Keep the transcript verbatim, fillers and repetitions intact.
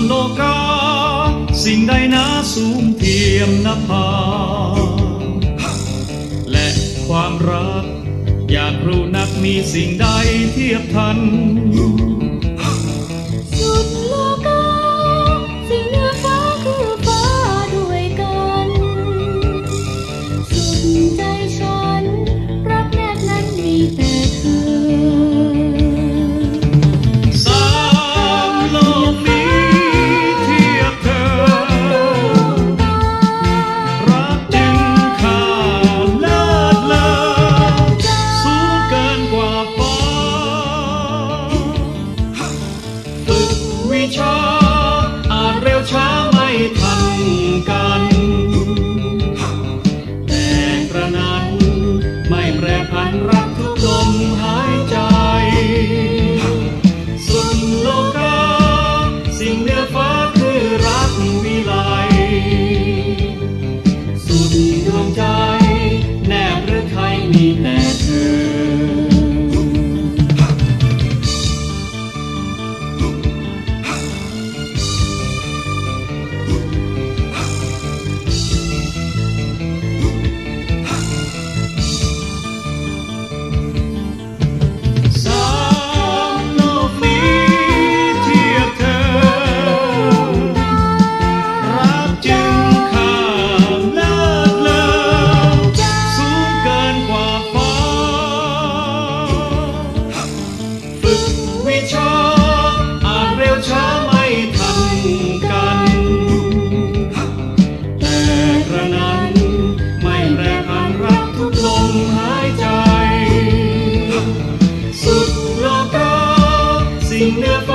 โลกาสิ่งใดนะสูงเทียมนภาและความรักอยากรู้นักมีสิ่งใดเทียบทันสุดโลกาสิ่งเหนือฟ้าคือฟ้าด้วยกันสุดใจฉันรักแรกนั้นมีแต่เธอสามโลกนี้เทียบเธอรักจึงค่าเลิศเลอสูงเกินกว่าฟ้าฝึกวิชาอาจเร็วช้าไม่ทันกันแต่กระนั้นไม่แปรผันรักทุกลมหายใจสุดโลกาสิ่งเหนือฟ้าคือรักวิไลสุดดวงใจแนบหรือไทยมีแต่เธอสามโลกนี้เทียบเธอรักจึงค่าเลิศเลอสูงเกินกว่าฟ้าฝึกวิชาอาจเร็วช้าไม่ทันกันแต่กระนั้นไม่แปรผันรักทุกลมหายใจสุดโลกาสิ่งเหนือฟ้า